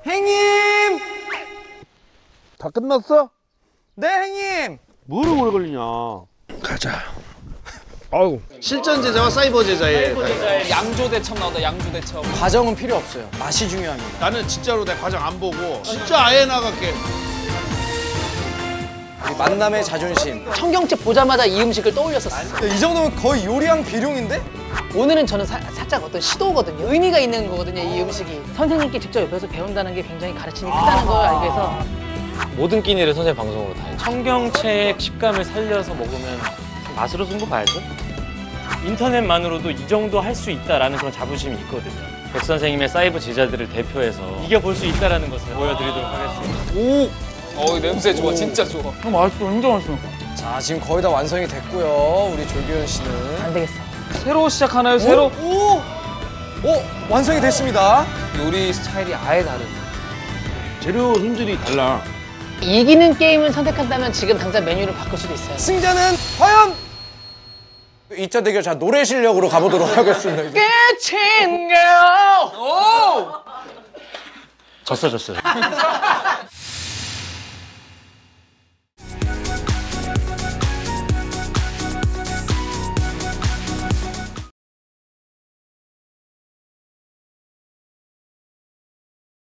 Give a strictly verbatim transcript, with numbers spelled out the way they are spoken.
행님! 다 끝났어? 네, 행님! 뭐를 오래 걸리냐. 가자. 아우. 실전 제자와 사이버 제자의 양조대첩 나온다, 양조대첩. 과정은 필요 없어요. 맛이 중요합니다. 나는 진짜로 내 과정 안 보고 진짜 아예 나갈게. 우리 만남의 자존심. 청경채 보자마자 이 음식을 떠올렸었어요. 이 정도면 거의 요리왕 비룡인데? 오늘은 저는 사, 살짝 어떤 시도거든요. 의미가 있는 거거든요, 이 음식이. 선생님께 직접 옆에서 배운다는 게 굉장히 가르침이 크다는 걸 알게 해서 모든 끼니를 선생님 방송으로 다 해줘. 청경채 식감을 살려서 먹으면 맛으로 승부 봐야죠. 인터넷만으로도 이 정도 할 수 있다라는 그런 자부심이 있거든요. 백 선생님의 사이버 제자들을 대표해서 이겨볼 수 있다는 것을 보여드리도록 하겠습니다. 오! 어, 냄새 좋아, 진짜 좋아. 형 맛있어, 진짜 맛있어. 자, 지금 거의 다 완성이 됐고요. 우리 조규현 씨는. 안 되겠어. 새로 시작하나요, 새로? 오! 오! 완성이 됐습니다. 요리 스타일이 아예 다른. 재료 손질이 달라. 이기는 게임을 선택한다면 지금 당장 메뉴를 바꿀 수도 있어요. 승자는 과연! 이 차 대결 자 노래 실력으로 가보도록 하겠습니다. 끝인가요? 졌어 졌어요.